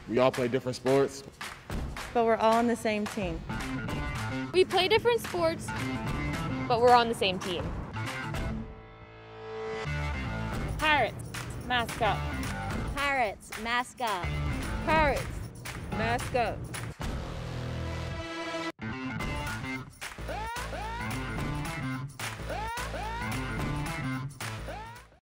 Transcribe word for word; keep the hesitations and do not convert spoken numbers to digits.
We all play different sports, but we're all on the same team. We play different sports, but we're on the same team. Pirates, mascot. Pirates, mascot. Pirates, mascot.